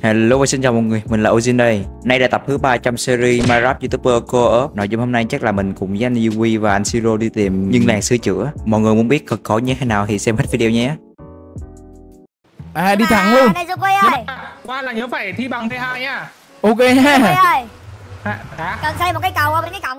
Hello và xin chào mọi người, mình là Ozin đây. Nay là tập thứ 300 series Minecraft YouTuber Co-op. Nội dung hôm nay chắc là mình cùng với anh Yui và anh Siro đi tìm những làng sửa chữa. Mọi người muốn biết cực khổ như thế nào thì xem hết video nhé. Đi thẳng luôn. Này Quay ơi. Qua là nhớ phải thi bằng T2 nha. Ok ha. Quay ơi. Hả? Cần xây một cái cầu ở bên cái cổng.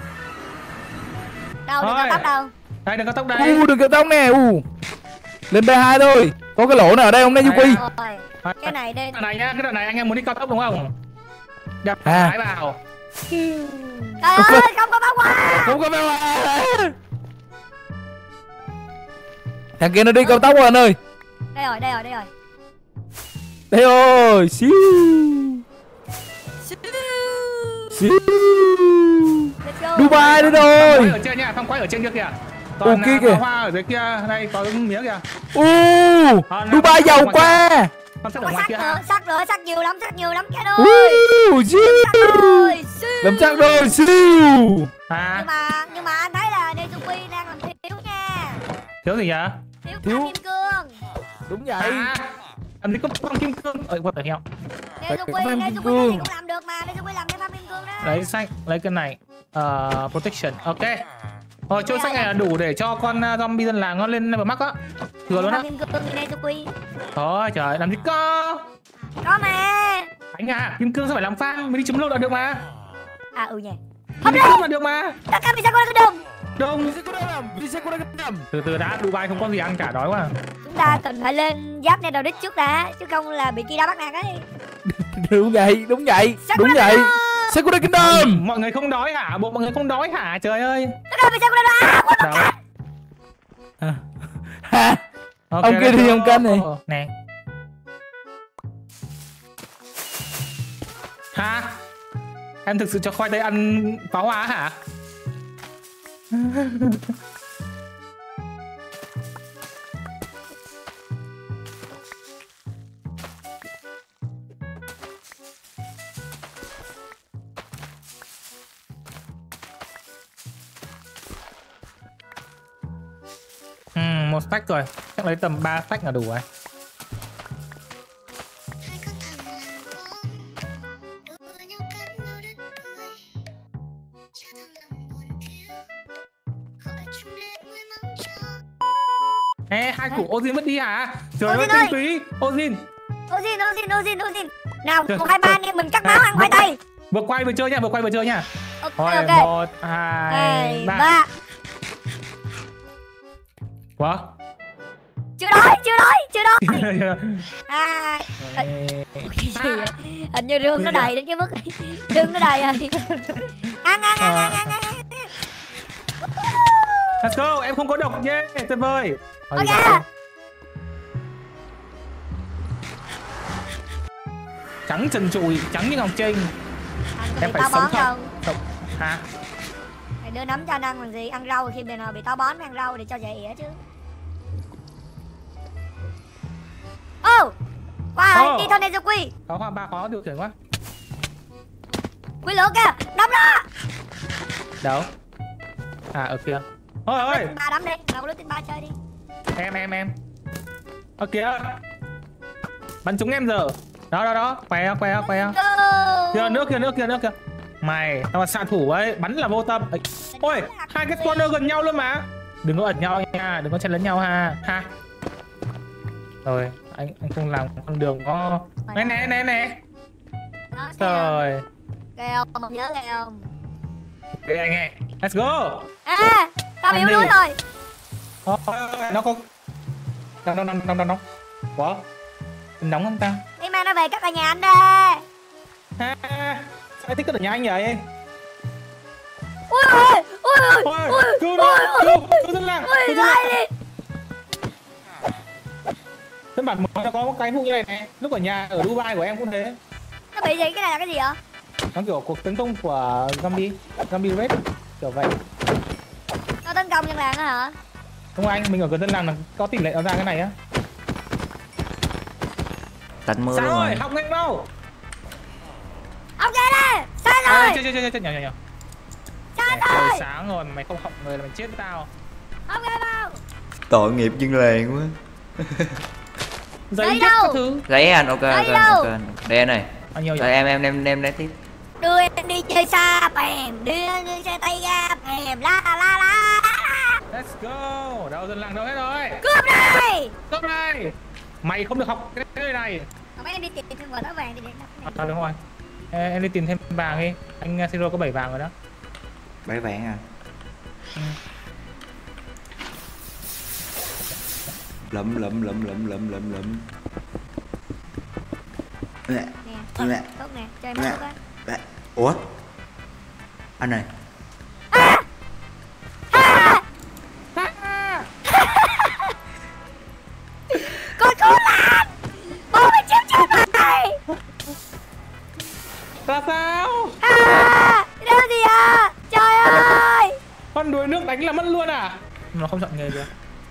Đâu, đừng cao tốc đâu. Đây, đừng cao tốc đây. Đừng cao tốc nè. Lên B2 thôi. Có cái lỗ nào ở đây không đây Yuki? Cái này đây. Cái này nhá, cái đoạn này anh em muốn đi cao tốc đúng không? Đập À. cái vào. Trời ơi, không có bao qua. Không có bao qua. Thằng kia nó đi cao tốc rồi anh ơi. Đây rồi, đây rồi, đây rồi. Đây rồi, xíu. Let's go. Dubai đây rồi. Ở trên nha, phong quay ở trên kia kìa. Toàn kia kìa. Hoa ở dưới kia, đây có miếng kìa. Dubai giàu quá. Con sắt ở Có ngoài kia. sắt nữa, sắt nhiều lắm kia thôi. Làm chắc rồi, siêu. Nhưng mà anh thấy là Nezuki đang làm thiếu nha. Thiếu gì vậy? Thiếu kim cương. Đúng vậy. Anh đi có con kim cương. What the hell? Nezuki cũng làm được mà, Nezuki làm cái farm kim cương đó. Lấy sách, lấy cái này. Protection, ok. Rồi chỗ sách này là đủ để cho con zombie dân làng nó lên level max á. Thừa luôn á. Kim cương như Nezuki. Thôi trời, làm gì có. Có mà. Anh à, kim cương sao phải làm farm, mình đi chấm lô là được mà. À nhỉ. Không được là được mà. Tất cả mình sẽ qua cái đường. Từ từ đã, Dubai không có gì ăn cả, đói quá. Chúng ta cần phải lên giáp này đầu đích trước đã, chứ không là bị Kida bắt nạt ấy. Đúng vậy. Sakura Kingdom. Mọi người không đói hả? Bộ mọi người không đói hả? Trời ơi. Tất cả mình sẽ qua Ha. Ông kia thì ông cân này. Nè. Hả? Em thực sự cho khoai tây ăn pháo hoa hả? Một stack rồi, chắc lấy tầm 3 stack là đủ rồi. Ê, hai củ Ozin mất đi hả? Trời ơi, tinh túy. Ozin. Nào, 1, 2, 3 anh em mình cắt máu ăn khoai tây. Vừa quay vừa chơi nha, Ok. 1, 2, 3. What? Chưa đói. Hình như rương nó đầy đến cái mức rương nó đầy rồi. Ăn. Let's go, em không có độc nhé, tuyệt vời. Ok. Trắng trần trụi, trắng như ngọc trinh. Em phải sống thật. Hả? Mày đưa nấm cho anh ăn làm gì? Ăn rau khi nào bị táo bón mới ăn rau để cho dễ ỉa chứ. Qua rồi, đi thôi Nezuki. Có hoa 3 khó điều khiển quá. Quy lửa kìa, đấm nó. Đâu? À ở kia. Ôi. Ba đấm đi, nào lướt tin 3 chơi đi. Em. Ở kìa. Bắn trúng em giờ. Đó. Khoe. Kìa, nước kìa. Mày, tao là xạ thủ ấy, bắn là vô tâm. Ôi, hai cái spawner gần nhau luôn mà. Đừng có ẩn nhau nha, đừng có chen lấn nhau ha. Rồi, anh không làm con đường có. Nè. Rồi. Kêu, không nhớ kêu không? Ok anh ơi, let's go. Tao yếu đuối rồi. Nó không. Nóng. Quá. Nóng không ta? Đi mang nó về cất ở nhà anh đi. Sao anh thích cất ở nhà anh vậy? Ui, cứu dân làng. Dân bản mới nó có một cái vụ như này nè. Lúc ở nhà ở Dubai của em cũng thế. Nó bị gì? Cái này là cái gì vậy? Nó kiểu cuộc tấn công của zombie raid kiểu vậy. Nó tấn công dân làng đó hả? Không anh, mình ở gần dân làng là có tỷ lệ nó ra cái này á. Tạnh mưa sao luôn rồi, học ngay đâu. Ông kia đây, sao rồi? Chơi nhỏ. Sao rồi? Sáng rồi mày không học người là mày chết với tao. Ông kia đâu? Tội nghiệp dân làng quá. giấy đâu? các thứ. Giấy anh, ok Giấy ok đâu? ok. Đây anh ơi. Bao nhiêu Rồi vậy? em lấy tiếp. Đưa em đi chơi xa bèm, đưa em đi chơi tay ga bèm, la la la la. Let's go. Đâu dân làng đâu hết rồi? Cướp đây. Cướp đây. Mày không được học cái nơi này. Mấy em đi tìm thêm vợ táo vàng đi để nó. Đúng rồi. Em đi tìm thêm vàng đi. Anh Siro có 7 vàng rồi đó. 7 vàng à? Lụm. Nè, tốt nè, chơi mất á. Ủa? Anh này. Con cứu làm. Bố mày chiếm chết mày. Là sao? Đâu gì à? Trời ơi. Con đuổi nước đánh là mất luôn à? Nó không chọn nghề được.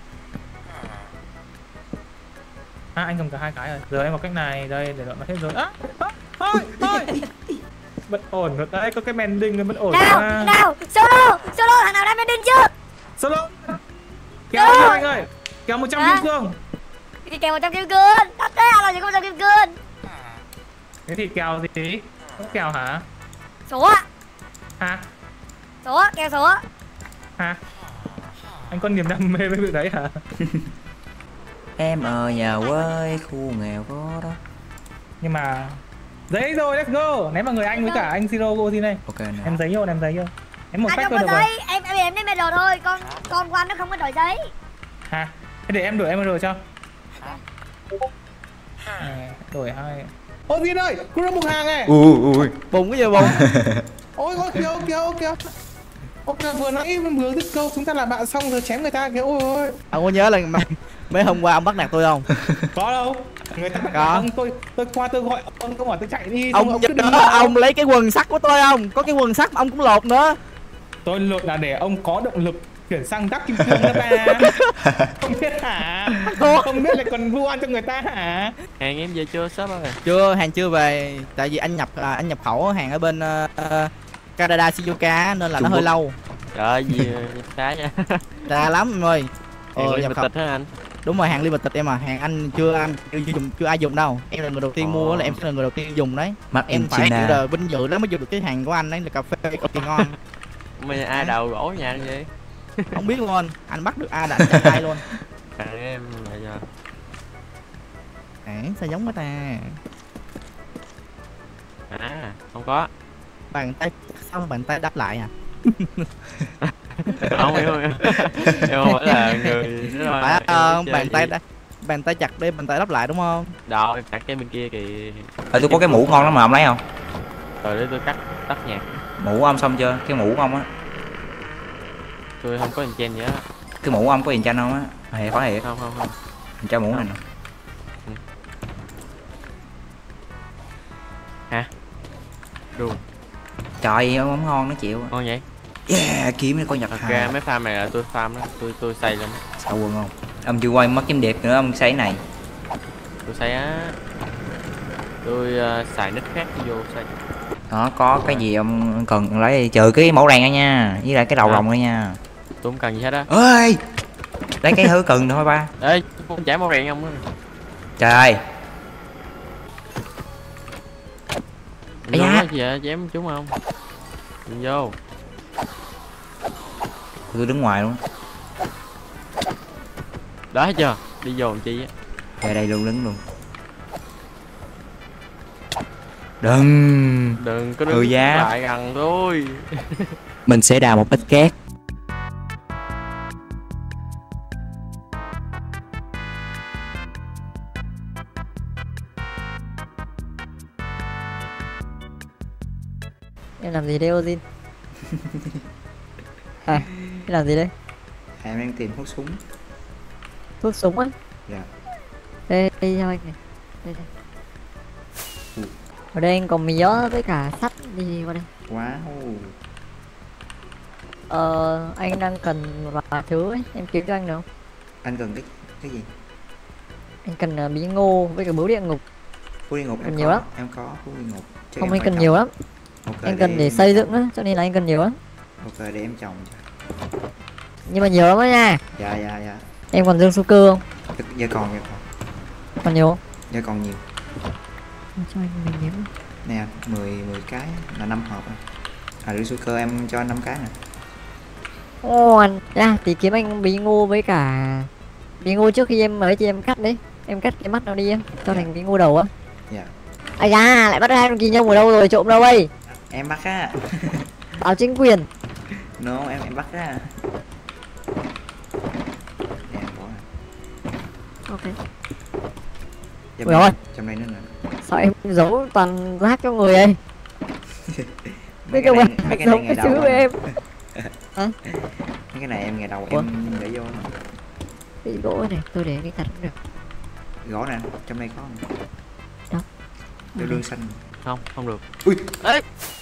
Anh cầm cả hai cái rồi. Giờ em có cách này đây để nó hết rồi. Thôi. Bất ổn rồi đấy, có cái mending là bất ổn. Nào, solo thằng nào đang mending chưa? Solo. Kéo cho anh ơi. Kéo 100 kim cương. Thì kèo 100 kim cương. Tắt thế à, làm gì có 100 kim cương. Thế thì kèo gì? Không kèo hả? Số á. Hả? Số á, kèo số á. Hả? Anh có niềm đam mê với việc đấy hả? Em ở nhà quê khu nghèo có đó. Nhưng mà giấy rồi, let's go. Ném vào người anh với cả anh Siro go này. Ok nè. Em giấy vô. Em một Anh cách không thôi có được rồi. giấy, em nên medal thôi, con của anh nó không có đổi giấy. Hả? Thế để em đổi em rồi cho. Đổi hai. Ôi Viên ơi, cứ một hàng này. Ui. Bùng cái gì bùng? Ôi kìa. Ôi vừa nãy vừa dứt câu chúng ta là bạn xong rồi chém người ta kìa. Ôi. Ông có nhớ là mấy hôm qua ông bắt nạt tôi không? Có đâu. Người ta Có. ông tôi qua tôi gọi ông bảo tôi chạy đi. Ông ông lấy cái quần sắt của tôi không? Có cái quần sắt mà ông cũng lột nữa. Tôi lột là để ông có động lực chuyển sang đắp kim cương nữa ta. Không biết hả? Không biết là còn vu oan cho người ta hả? Hàng em về chưa shop ơi? Chưa, hàng chưa về. Tại vì anh nhập khẩu hàng ở bên Canada Shizuoka nên là nó hơi lâu. Trời ơi gì khá nha. Ra lắm em ơi. Hàng Nhập khẩu tịch hả anh? đúng rồi, hàng limited em à, hàng anh chưa ai dùng đâu. Em là người đầu tiên mua là em sẽ là người đầu tiên dùng đấy. Made in Em phải China. chịu vinh dự lắm mới dùng được cái hàng của anh đấy, là cà phê cực kỳ ngon. Mày ai đầu gỗ nhà anh vậy? Không biết luôn, anh bắt được ai là anh chạy tay luôn. Hàng em là giờ. Sao giống cái ta. Không có. Bàn tay xong bàn tay đáp lại à? Không hiểu. Em không phải là người Phải bàn tay chặt đi, bàn tay đáp lại đúng không? đâu em chặt cái bên kia kìa. Tôi có cái mũ ngon lắm mà ông lấy không? Rồi để tôi cắt tắt nhạc. Mũ ông xong chưa? Cái mũ của ông á. Tôi không có enchant gì á. Cái mũ ông có enchant không á? Có thiệt. Không. Mình cho mũ này nè. Hả? Đùa. Trời ông ngon nó chịu. Ngon vậy? Yeah, kiếm cái con nhật Ok, mấy farm này là tôi farm đó, tôi xây lên. Sao quần không? Ông chưa quay mất kiếm đẹp nữa, ông xây này. Tôi xây á. Tôi xài nick khác vô xây. Đó, có cái gì ông cần lấy trừ cái mẫu đèn nha, với lại cái đầu rồng thôi nha. Tôi không cần gì hết á. Ơi, lấy cái thứ cần thôi ba. Ê, tôi không trả màu đèn không á. Trời. Vô đó gì vậy, chém chúng không? Đừng vô. Tôi đứng ngoài luôn. Đó hết chưa? Đi vô làm chi á. Về đây luôn, đứng luôn. Đừng có đứng giá lại gần thôi. Mình sẽ đào một ít cát. Em làm gì đây Ozin? Em làm gì đây? Em đang tìm hút súng. Thuốc súng á? Dạ. Đây cho anh này. Đây. Ở đây anh còn mì gió với cả sắt đi qua đây. Wow. Anh đang cần một vài thứ ấy, em kiếm cho anh được không? Anh cần cái gì? Anh cần bí ngô với cả bướu địa ngục. Bướu địa ngục cần nhiều lắm. Em có bướu địa ngục. Không, anh cần nhiều lắm. Okay, anh cần để xây dựng á, cho nên là anh cần nhiều lắm. Ok, để em trồng cho. Nhưng mà nhiều lắm đó nha. Dạ. Em còn dương số cơ không? Dạ còn. Còn nhiều không? Dạ còn nhiều. Cho anh mình nhớ. Nè 10 cái là 5 hộp à. Risuker em cho 5 cái nè. Ồ anh ra thì kiếm anh bí ngô với cả bí ngô trước khi em ấy thì em cắt đấy. Em cắt cái mắt nó đi em cho thành bí ngô đầu á. Dạ. Ây da lại bắt hai con kỳ nhông ở đâu rồi, trộm đâu đây? Em bắt á. Báo chính quyền. No em bắt á. Em bỏ nè. Ok. Dạ, Ui ôi. trong đây nữa nè. Sao em giấu toàn rác cho người ấy? Mấy Cái cái này giấu ngày cái đầu xứ mà. em. Mấy cái này em ngày đầu Ủa? em để vô nè. Bị gỗ này, tôi để cái cặt cũng được. Gõ nè, trong đây có nè. Đâu? Cái lương xanh. Không được. Ui. Ê.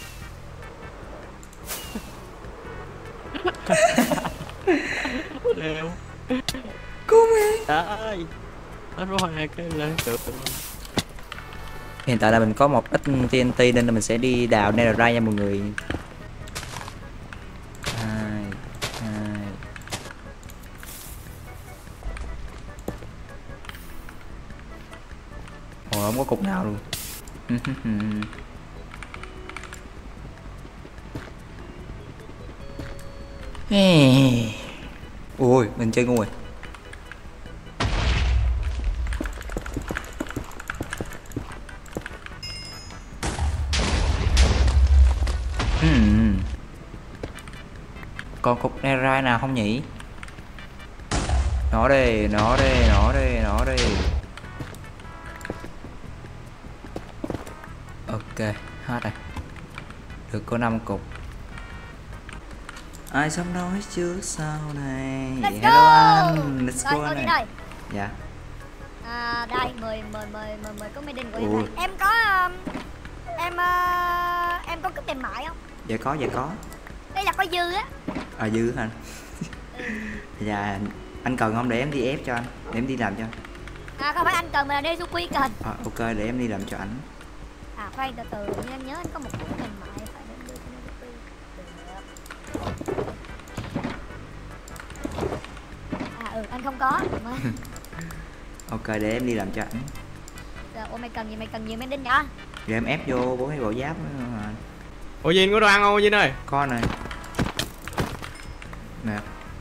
Leo. Cô mẹ. Đấy. Hết rồi cái lên được. Hiện tại là mình có một ít TNT nên là mình sẽ đi đào netherite nha mọi người. Hai. Ồ, không có cục nào luôn. Ui, mình chơi ngu rồi. Còn cục netherite nào không nhỉ? Nó đi. Ok, hết rồi. Được có 5 cục. Ai sống nói trước sau này. Let's Hello go. anh, let's Rồi go tôi đi anh. đây. Dạ. Đây mời có meeting của em Ủa. đây. Em có cúp tiền mại không? Dạ có. Đây là có dư á. Dư hả? Dạ, anh cần không để em đi ép cho anh, để em đi làm cho. Không phải anh cần mà là Nezuki cần. Ok, để em đi làm cho anh. Khoan từ từ, nhưng anh nhớ anh có một cúp tiền mại phải đem đưa cho Nezuki. Anh không có. Ok, để em đi làm cho anh. Ủa mày cần gì meeting nhở? Rồi em ép vô bố cái bộ giáp nữa mà. Ủa Vinh có đồ ăn không Vinh ơi? Có này. Nè.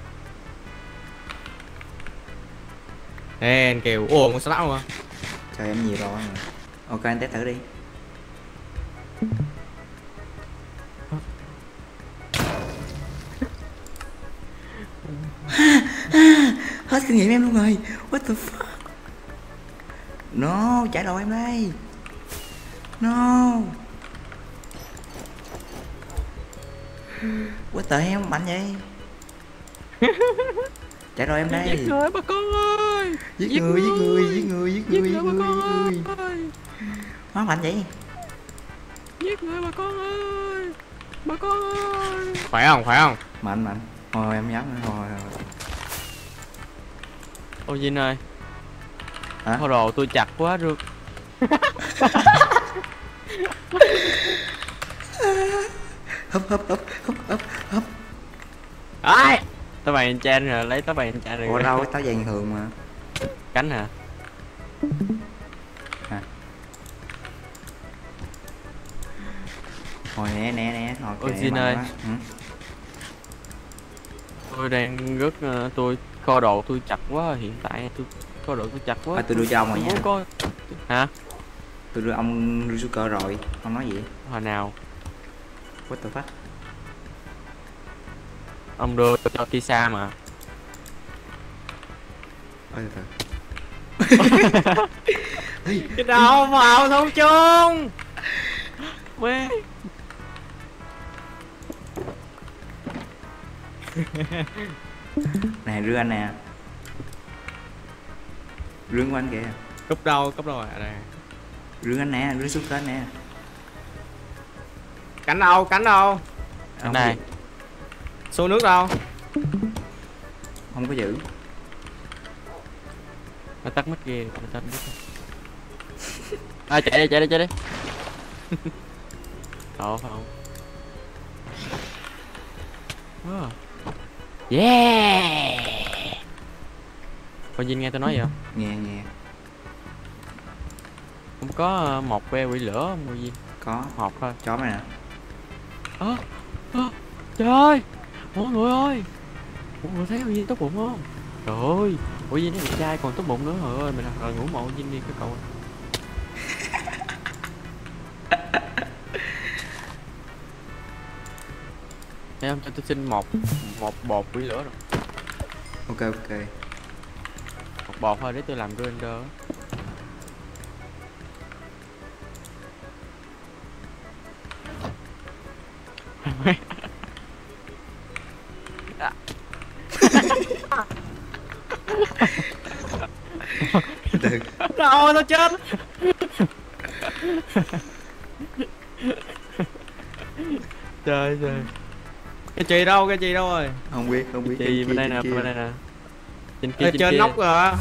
Ê anh kêu ồ con slap mà. Trời em nhiều rồi. Ok anh test thử đi. Hết kinh nghiệm em luôn rồi. What the fuck. No, chạy đồ em đây. No. What the hell mạnh vậy. Chạy đồ em đây. Giết người bà con ơi. Giết người. Hóa mạnh vậy. Giết người bà con ơi. Bà con ơi. Khỏe không? Mạnh. Thôi em nhắm thôi. Ô Vinh ơi. Hả? Thôi đồ tôi chặt quá rồi. Hấp. Ai? Táo vàng enchant rồi, lấy táo vàng enchant rồi. Ủa đâu táo vàng thường mà. Cánh hả? Hồi nè. Ôi Jin ơi. Tôi đang rất tôi kho đồ tôi chặt quá, hiện tại tôi kho đồ tôi chặt quá. Tôi đưa cho ông rồi nha. Có... Hả? Tôi đưa ông Risuker rồi. Ông nói gì? Hồi nào? What the fuck? Ông đưa cho Kisa mà. Ôi từ Cái đầu vào thông chung. Quê. Nè rương anh nè. Rương của anh kìa. Cúp đâu rồi à đây. Rương anh nè, rương Risuker nè. Cánh đâu? Cánh này. Xô nước đâu? Không có giữ. Nó tắt mic kia, nó tắt mic. Chạy đi. Không. Yeah. Con Vinh nghe tôi nói gì không? Nghe. Không có một que quỷ lửa không gì? Có. Một thôi. Chó mày nè. Trời ơi, mọi người ơi, mọi người thấy Uzi tốt bụng không? Trời ơi, Uzi nó đẹp trai còn tốt bụng nữa. Trời ơi, mình thật là ngưỡng mộ Uzi đi cái cậu này. Thấy không, cho tôi xin một bột quỷ lửa rồi. Ok ok. Một bột thôi để tôi làm render. Từ. Đâu nó chết. Trời trời. Cái chị đâu rồi? Không biết Chị bên đây nè, bên đây nè. Trên kia, Trên nóc rồi.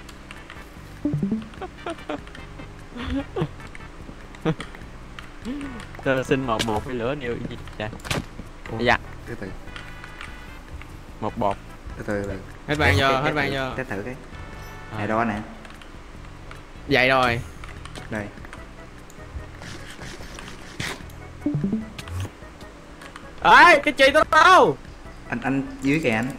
Tôi xin một cái lửa điều gì trời. Dạ. Từ từ. Một bột. Từ. Hết vàng giờ, hết vàng giờ. Test thử cái. Này đó nè. Vậy rồi. Đây. Ê, cái chị đó đâu? Anh dưới kìa anh.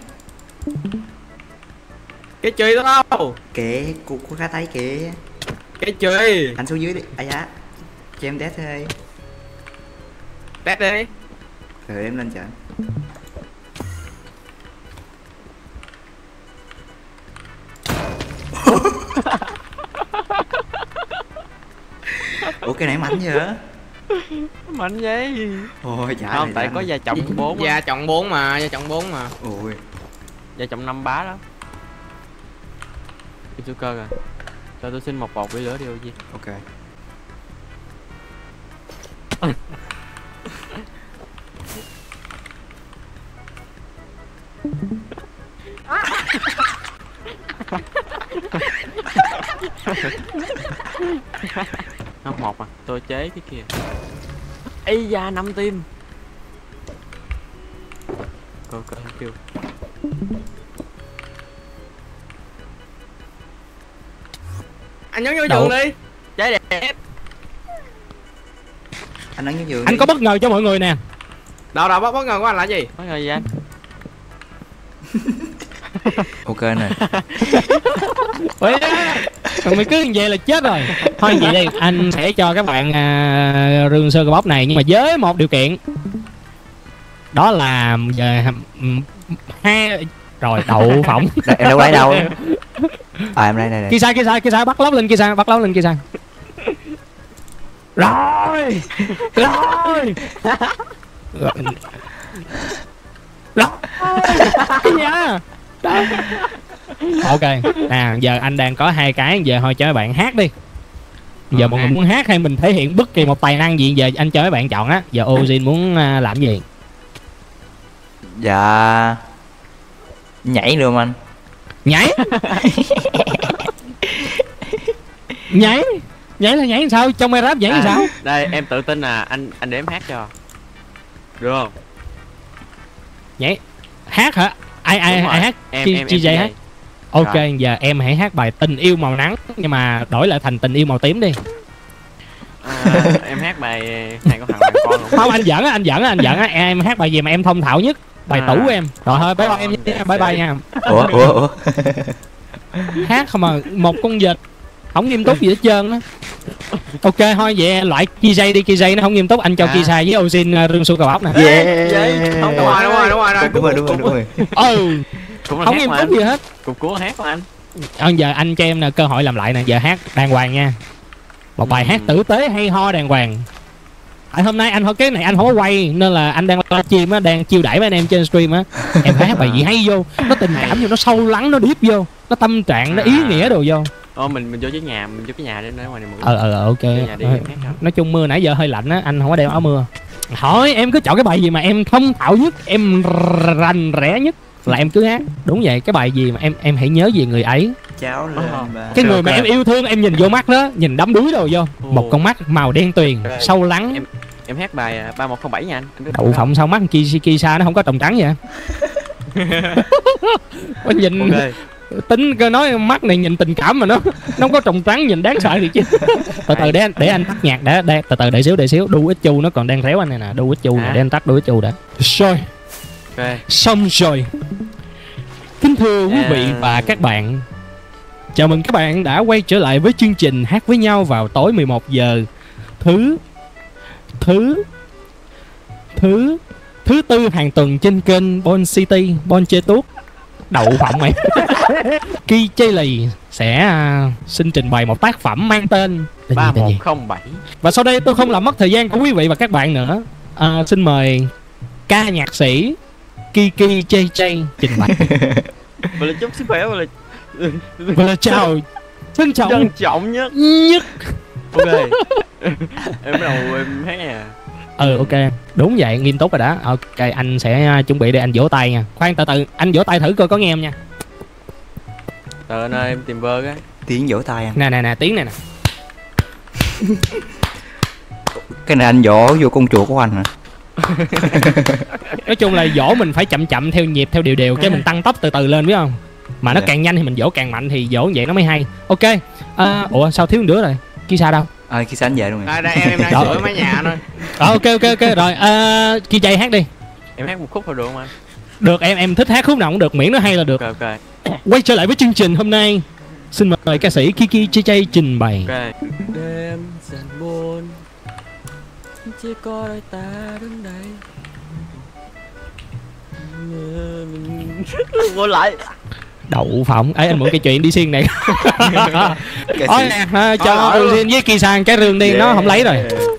Cái chị đó đâu? Kìa, cô cá tay kìa. Cái chị. Anh xuống dưới đi. À dạ. Cho em test thôi. Test đi. Rồi em lên chờ. Ủa cái này mạnh vậy? Mạnh vậy. Ôi chả. Không, tại có gia trọng 4. Gia trọng 4 mà, gia trọng 4 mà. Ôi. Gia trọng 5 bá đó. Cái số cơ rồi. Cho tôi xin một bột quỷ lửa đi gì. Ok. Không một à, tôi chế cái kia. Ây da 5 tim. Cơ kêu. Anh nhấn vô giường đi. Trái đẹp. Anh nói như giường. Anh có bất ngờ cho mọi người nè. Đâu bất ngờ của anh là gì? Bất ngờ gì anh? Ok nè. Ủa, còn mày cứ như vậy là chết rồi. Thôi vậy đi, anh sẽ cho các bạn rương sơ cơ bóc này, nhưng mà với một điều kiện. Đó là giờ hai rồi đậu phộng. Em đâu lấy đâu. À em đây. Kia sai bắt lóc lên kia sai. Rồi. Cái gì à? Ok, giờ anh đang có 2 cái, giờ thôi cho mấy bạn hát đi. Giờ mọi người muốn hát hay mình thể hiện bất kỳ một tài năng gì, giờ anh cho mấy bạn chọn á. Giờ Ozin muốn làm gì? Dạ. Nhảy được không anh? Nhảy. Nhảy là nhảy sao? Trong Minecraft nhảy sao? Đây em tự tin là anh để em hát cho. Được không? Nhảy. Hát hả? Ai hát? Em DJ hát. Ok, rồi. giờ em hãy hát bài Tình Yêu Màu Nắng, nhưng mà đổi lại thành Tình Yêu Màu Tím đi. Em hát bài Hai con thằng bạn con không? Không, anh giỡn á. Em hát bài gì mà em thông thạo nhất? Bài tủ của em. Rồi thôi, bye bye em nha, bye bye nha. Ủa. Hát không mà một con vịt không nghiêm túc gì hết trơn á. Ok thôi vậy loại Kizay đi, Kizay nó không nghiêm túc, anh cho Kizay với Ozin rương su cà bóc nè. Đúng rồi. Không nghiêm túc gì hết. Cục của hát của anh. Giờ anh cho em là cơ hội làm lại nè, giờ hát đàng hoàng nha. Một bài hát tử tế hay ho đàng hoàng. Hôm nay anh hỏi cái này anh không có quay nên là anh đang livestream á, đang chiêu đãi với anh em trên stream á. Em phải hát bài gì hay vô, nó tình cảm vô, nó sâu lắng, nó deep vô, nó tâm trạng, nó ý nghĩa đồ vô. Mình vô cái nhà, để ngoài này mượn. Ok. Nói chung mưa nãy giờ hơi lạnh á, anh không có đeo áo mưa. Hỏi em cứ chọn cái bài gì mà em thông thạo nhất, em rành rẽ nhất là em cứ hát. Đúng vậy, cái bài gì mà em hãy nhớ về người ấy. Cháu lên cái người mà em yêu thương, em nhìn vô mắt đó, nhìn đắm đuối đồ vô. Một con mắt màu đen tuyền, sâu lắng. Em hát bài 3107 nha anh. Đậu phộng sao mắt Kisa nó không có trồng trắng vậy? Có nhìn tính cơ nói mắt này nhìn tình cảm mà nó không có trồng trắng nhìn đáng sợ thì chứ. Từ từ để anh tắt nhạc đã, từ từ để xíu đu ít chu nó còn đang réo anh này nè, đu ít chu nè, để anh tắt đu ít chu đã. Rồi. Xong rồi. Kính thưa quý vị và các bạn, chào mừng các bạn đã quay trở lại với chương trình Hát với nhau vào tối 11 giờ thứ tư hàng tuần trên kênh Bon City, Bon Chê Tuốt. Đậu phộng mày. Ki Chê Lì sẽ xin trình bày một tác phẩm mang tên 3107. Và sau đây tôi không làm mất thời gian của quý vị và các bạn nữa. Xin mời ca nhạc sĩ Kiki Chê Chê trình bày. Và là chúc sức khỏe và là chào trân trọng nhất. Ok. Em bắt đầu em hát nè. Ok, đúng vậy, nghiêm túc rồi đó. Ok, anh sẽ chuẩn bị để anh vỗ tay nha. Khoan, từ từ, anh vỗ tay thử coi có nghe em nha. Anh ơi, em tìm vơ cái tiếng vỗ tay anh. Nè, tiếng này nè. Cái này anh vỗ vô con chuột của anh hả? Nói chung là vỗ mình phải chậm chậm theo nhịp, theo đều cái mình tăng tốc từ từ lên biết không? Mà nó càng nhanh thì mình vỗ càng mạnh thì vỗ vậy nó mới hay. Ok. Ủa sao thiếu một đứa rồi? Kisa đâu? Kisa anh về luôn rồi. Đây em đang sửa mái nhà thôi. Ok rồi. Kisa hát đi. Em hát một khúc thôi được không anh? Được, em thích hát khúc nào cũng được, miễn nó hay là được. Ok. Quay trở lại với chương trình hôm nay, xin mời ca sĩ Kiki Chê Chê trình bày. Ok. Đêm dần buồn, chỉ có đôi ta đứng đây. Vô lại. Đậu phộng. Ấy anh mượn cái chuyện đi xiên này. Thôi nè, cho Ozin với Kisa cái rương đi, nó không lấy rồi.